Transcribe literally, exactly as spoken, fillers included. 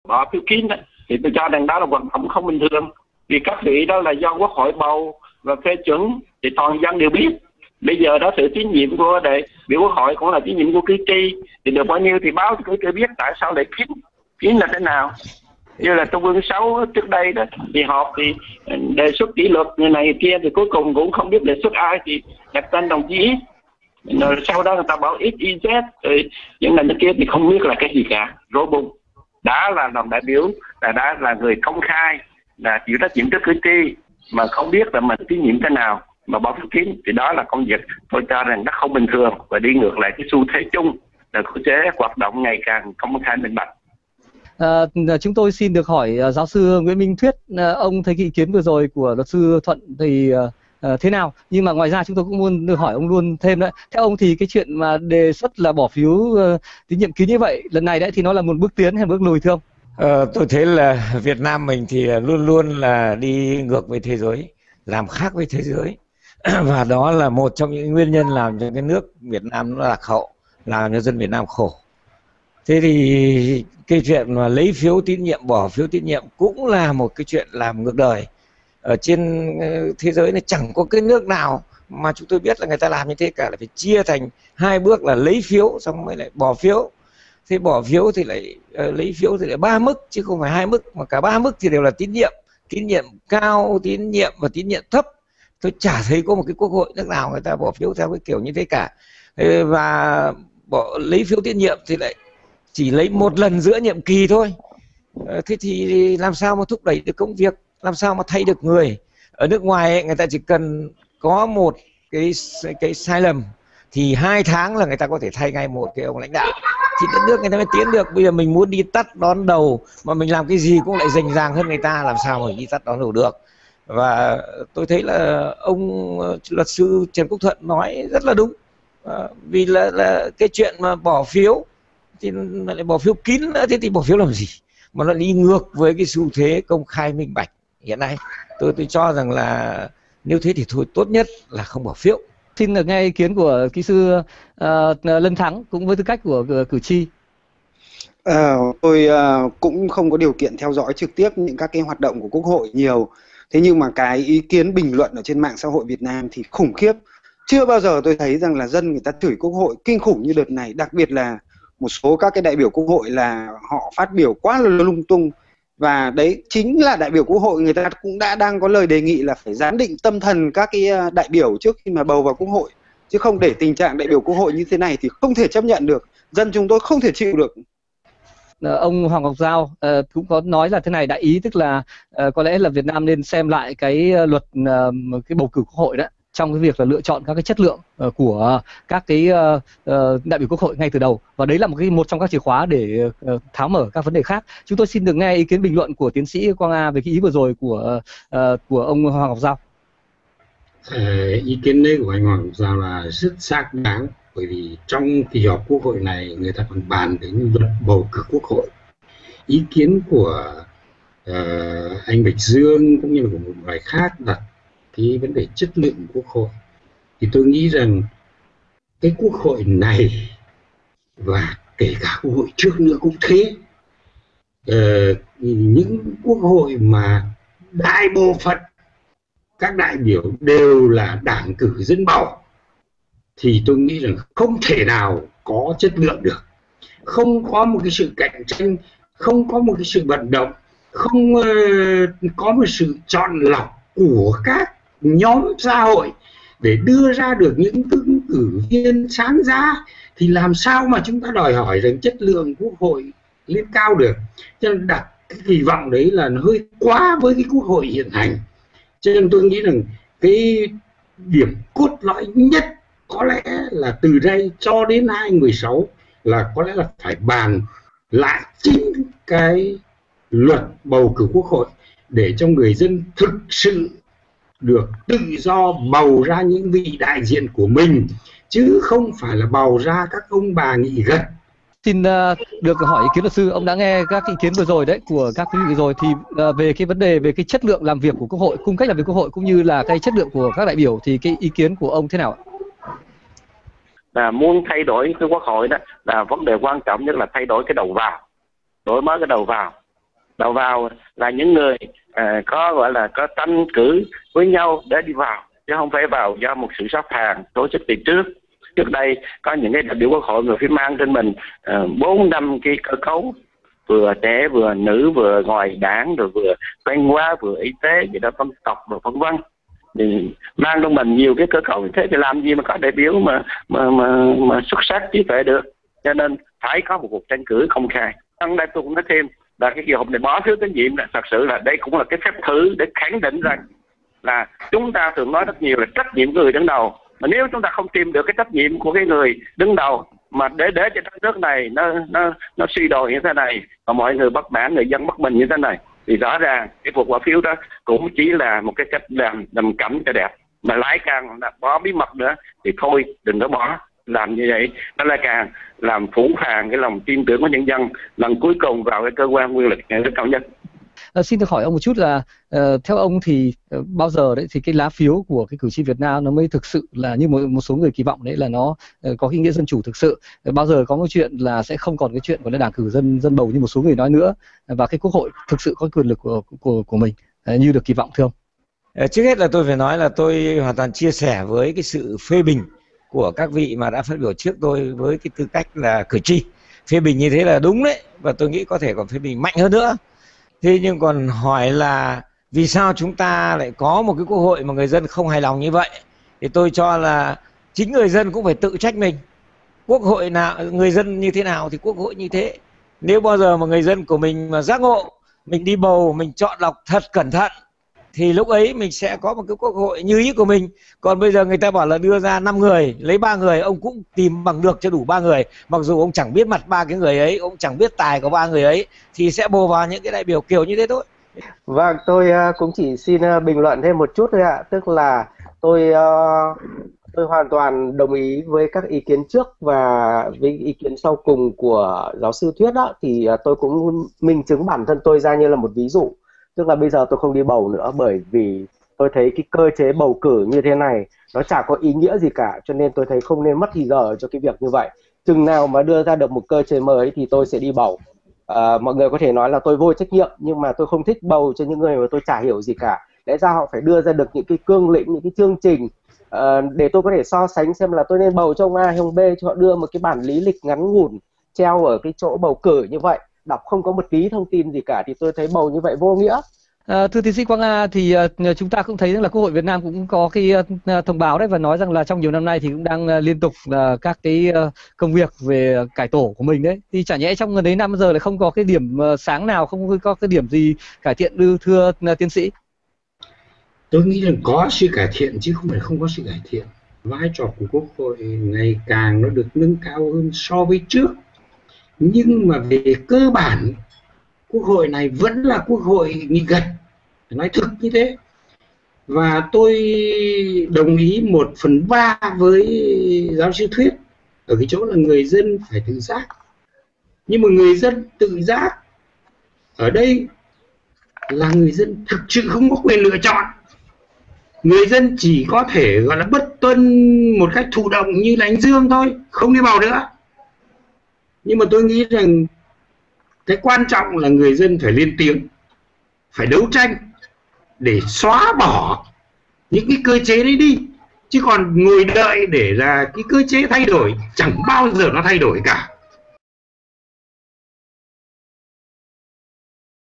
bỏ phiếu kín đó, thì tôi cho rằng đó là hoạt động không bình thường. Vì các vị đó là do Quốc hội bầu và phê chuẩn thì toàn dân đều biết. Bây giờ đó sự tín nhiệm của đại biểu Quốc hội cũng là tín nhiệm của cử tri, thì được bao nhiêu thì báo cho cử tri biết tại sao lại kín, kín là thế nào. Như là Trung ương sáu trước đây đó thì họp thì đề xuất kỷ luật người này người kia, thì cuối cùng cũng không biết đề xuất ai thì đặt tên đồng chí X. Rồi sau đó người ta bảo X, Y, Z, rồi những ngành kia thì không biết là cái gì cả, rối bùng. Đã là làm đại biểu là đã là người công khai, là chịu trách nhiệm trước cử tri mà không biết là mình tín nhiệm thế nào mà bỏ phiếu kín, thì đó là công việc tôi cho rằng nó không bình thường và đi ngược lại cái xu thế chung là cơ chế hoạt động ngày càng công khai minh bạch. À, chúng tôi xin được hỏi uh, giáo sư Nguyễn Minh Thuyết, uh, ông thấy cái ý kiến vừa rồi của luật sư Thuận thì uh, uh, thế nào? Nhưng mà ngoài ra chúng tôi cũng muốn được hỏi ông luôn thêm đấy. Theo ông thì cái chuyện mà đề xuất là bỏ phiếu uh, tín nhiệm kín như vậy lần này đấy thì nó là một bước tiến hay bước lùi thưa ông? Ờ, tôi thấy là Việt Nam mình thì luôn luôn là đi ngược với thế giới, làm khác với thế giới. Và đó là một trong những nguyên nhân làm cho cái nước Việt Nam nó lạc hậu, làm cho dân Việt Nam khổ. Thế thì cái chuyện mà lấy phiếu tín nhiệm, bỏ phiếu tín nhiệm cũng là một cái chuyện làm ngược đời. Ở trên thế giới này chẳng có cái nước nào mà chúng tôi biết là người ta làm như thế cả, là phải chia thành hai bước là lấy phiếu xong mới lại bỏ phiếu. Thế bỏ phiếu thì lại uh, lấy phiếu thì lại ba mức chứ không phải hai mức, mà cả ba mức thì đều là tín nhiệm, tín nhiệm cao, tín nhiệm và tín nhiệm thấp. Tôi chả thấy có một cái quốc hội nước nào người ta bỏ phiếu theo cái kiểu như thế cả. Và bỏ lấy phiếu tín nhiệm thì lại chỉ lấy một lần giữa nhiệm kỳ thôi. Thế thì làm sao mà thúc đẩy được công việc, làm sao mà thay được người? Ở nước ngoài ấy, người ta chỉ cần có một cái cái sai lầm thì hai tháng là người ta có thể thay ngay một cái ông lãnh đạo, thì đất nước người ta mới tiến được. Bây giờ mình muốn đi tắt đón đầu mà mình làm cái gì cũng lại rành ràng hơn người ta, làm sao mà đi tắt đón đầu được? Và tôi thấy là ông luật sư Trần Quốc Thuận nói rất là đúng. À, vì là, là cái chuyện mà bỏ phiếu thì lại bỏ phiếu kín nữa, thế thì bỏ phiếu làm gì mà nó đi ngược với cái xu thế công khai minh bạch hiện nay. Tôi tôi cho rằng là nếu thế thì thôi, tốt nhất là không bỏ phiếu. Xin được nghe ý kiến của kỹ sư uh, Lân Thắng cũng với tư cách của uh, cử tri. À, tôi uh, cũng không có điều kiện theo dõi trực tiếp những các cái hoạt động của Quốc hội nhiều. Thế nhưng mà cái ý kiến bình luận ở trên mạng xã hội Việt Nam thì khủng khiếp. Chưa bao giờ tôi thấy rằng là dân người ta chửi Quốc hội kinh khủng như đợt này. Đặc biệt là một số các cái đại biểu Quốc hội là họ phát biểu quá là lung tung. Và đấy chính là đại biểu Quốc hội người ta cũng đã đang có lời đề nghị là phải giám định tâm thần các cái đại biểu trước khi mà bầu vào Quốc hội. Chứ không để tình trạng đại biểu Quốc hội như thế này thì không thể chấp nhận được. Dân chúng tôi không thể chịu được. Ông Hoàng Ngọc Giao uh, cũng có nói là thế này, đại ý tức là uh, có lẽ là Việt Nam nên xem lại cái uh, luật uh, cái bầu cử Quốc hội đó, trong cái việc là lựa chọn các cái chất lượng uh, của các cái uh, uh, đại biểu Quốc hội ngay từ đầu, và đấy là một cái một trong các chìa khóa để uh, tháo mở các vấn đề khác. Chúng tôi xin được nghe ý kiến bình luận của tiến sĩ Quang A về cái ý vừa rồi của uh, của ông Hoàng Ngọc Giao. À, ý kiến đấy của anh Hoàng Ngọc Giao là rất xác đáng, bởi vì trong kỳ họp Quốc hội này người ta còn bàn đến luật bầu cử Quốc hội. Ý kiến của uh, anh Bạch Dương cũng như là của một vài khác đặt cái vấn đề chất lượng Quốc hội, thì tôi nghĩ rằng cái Quốc hội này và kể cả Quốc hội trước nữa cũng thế, uh, những Quốc hội mà đại bộ phận các đại biểu đều là đảng cử dân bầu thì tôi nghĩ rằng không thể nào có chất lượng được, không có một cái sự cạnh tranh, không có một cái sự vận động, không uh, có một sự chọn lọc của các nhóm xã hội để đưa ra được những ứng cử viên sáng giá, thì làm sao mà chúng ta đòi hỏi rằng chất lượng Quốc hội lên cao được. Cho nên đặt cái kỳ vọng đấy là nó hơi quá với cái Quốc hội hiện hành. Cho nên tôi nghĩ rằng cái điểm cốt lõi nhất có lẽ là từ đây cho đến hai nghìn không trăm mười sáu là có lẽ là phải bàn lại chính cái luật bầu cử Quốc hội để cho người dân thực sự được tự do bầu ra những vị đại diện của mình, chứ không phải là bầu ra các ông bà nghị gật. Xin uh, được hỏi ý kiến luật sư, ông đã nghe các ý kiến vừa rồi đấy của các quý vị rồi, thì uh, về cái vấn đề về cái chất lượng làm việc của Quốc hội, cung cách làm việc Quốc hội cũng như là cái chất lượng của các đại biểu, thì cái ý kiến của ông thế nào ạ? Là muốn thay đổi cái Quốc hội đó là vấn đề quan trọng nhất là thay đổi cái đầu vào, đổi mới cái đầu vào. đầu vào là những người à, có gọi là có tranh cử với nhau để đi vào, chứ không phải vào do một sự sắp hàng tổ chức từ trước. Trước đây có những cái đại biểu quốc hội người phải mang trên mình bốn uh, năm cái cơ cấu, vừa trẻ vừa nữ vừa ngoài đảng, rồi vừa văn hóa vừa y tế gì đó, dân tộc rồi vân vân, thì mang trong mình nhiều cái cơ cấu như thế thì làm gì mà có đại biểu mà mà mà, mà xuất sắc trí tuệ được. Cho nên phải có một cuộc tranh cử công khai. Trong đây tôi cũng nói thêm là cái kỳ họp này bỏ phiếu tín nhiệm là thật sự là đây cũng là cái phép thử để khẳng định rằng là chúng ta thường nói rất nhiều là trách nhiệm của người đứng đầu, mà nếu chúng ta không tìm được cái trách nhiệm của cái người đứng đầu mà để để cho đất nước này nó nó nó suy đồi như thế này, và mọi người bất mãn, người dân bất bình như thế này, thì rõ ràng cái cuộc bỏ phiếu đó cũng chỉ là một cái cách làm làm cẩm cho đẹp, mà lại càng là bỏ bí mật nữa thì thôi đừng có bỏ. Làm như vậy nó lại càng làm phủ phàng cái lòng tin tưởng của nhân dân lần cuối cùng vào cái cơ quan quyền lực nhà nước cao nhất. À, xin được hỏi ông một chút là uh, theo ông thì uh, bao giờ đấy thì cái lá phiếu của cái cử tri Việt Nam nó mới thực sự là như một, một số người kỳ vọng đấy là nó uh, có ý nghĩa dân chủ thực sự. Uh, bao giờ có một chuyện là sẽ không còn cái chuyện của đảng cử dân dân bầu như một số người nói nữa, uh, và cái quốc hội thực sự có quyền lực của của của mình uh, như được kỳ vọng, thưa ông? Uh, trước hết là tôi phải nói là tôi hoàn toàn chia sẻ với cái sự phê bình của các vị mà đã phát biểu trước tôi với cái tư cách là cử tri. Phê bình như thế là đúng đấy, và tôi nghĩ có thể còn phê bình mạnh hơn nữa. Thế nhưng còn hỏi là vì sao chúng ta lại có một cái quốc hội mà người dân không hài lòng như vậy, thì tôi cho là chính người dân cũng phải tự trách mình. Quốc hội nào, người dân như thế nào thì quốc hội như thế. Nếu bao giờ mà người dân của mình mà giác ngộ, mình đi bầu, mình chọn lọc thật cẩn thận, thì lúc ấy mình sẽ có một cái quốc hội như ý của mình. Còn bây giờ người ta bảo là đưa ra năm người, lấy ba người, ông cũng tìm bằng được cho đủ ba người, mặc dù ông chẳng biết mặt ba cái người ấy, ông chẳng biết tài của ba người ấy, thì sẽ bầu vào những cái đại biểu kiểu như thế thôi. Vâng, tôi cũng chỉ xin bình luận thêm một chút thôi ạ. Tức là tôi tôi hoàn toàn đồng ý với các ý kiến trước và với ý kiến sau cùng của giáo sư Thuyết đó, thì tôi cũng minh chứng bản thân tôi ra như là một ví dụ. Tức là bây giờ tôi không đi bầu nữa, bởi vì tôi thấy cái cơ chế bầu cử như thế này nó chả có ý nghĩa gì cả, cho nên tôi thấy không nên mất thì giờ cho cái việc như vậy. Chừng nào mà đưa ra được một cơ chế mới thì tôi sẽ đi bầu. À, mọi người có thể nói là tôi vô trách nhiệm, nhưng mà tôi không thích bầu cho những người mà tôi chả hiểu gì cả. Lẽ ra họ phải đưa ra được những cái cương lĩnh, những cái chương trình uh, để tôi có thể so sánh xem là tôi nên bầu cho ông A hay ông B, cho họ đưa một cái bản lý lịch ngắn ngủn treo ở cái chỗ bầu cử như vậy, đọc không có một tí thông tin gì cả, thì tôi thấy bầu như vậy vô nghĩa. À, thưa tiến sĩ Quang A, thì uh, chúng ta cũng thấy rằng là Quốc hội Việt Nam cũng có cái uh, thông báo đấy, và nói rằng là trong nhiều năm nay thì cũng đang uh, liên tục uh, các cái uh, công việc về uh, cải tổ của mình đấy. Thì chả nhẽ trong gần đấy năm giờ lại không có cái điểm uh, sáng nào, không có cái điểm gì cải thiện ư, thưa uh, tiến sĩ? Tôi nghĩ là có sự cải thiện chứ không phải không có sự cải thiện. Vai trò của Quốc hội ngày càng nó được nâng cao hơn so với trước. Nhưng mà về cơ bản, Quốc hội này vẫn là Quốc hội nghịch gạch, nói thực như thế. Và tôi đồng ý một phần ba với giáo sư Thuyết ở cái chỗ là người dân phải tự giác. Nhưng mà người dân tự giác ở đây là người dân thực sự không có quyền lựa chọn. Người dân chỉ có thể gọi là bất tuân một cách thụ động như là anh Dương thôi, không đi bầu nữa. Nhưng mà tôi nghĩ rằng cái quan trọng là người dân phải lên tiếng, phải đấu tranh để xóa bỏ những cái cơ chế đấy đi. Chứ còn ngồi đợi để là cái cơ chế thay đổi, chẳng bao giờ nó thay đổi cả.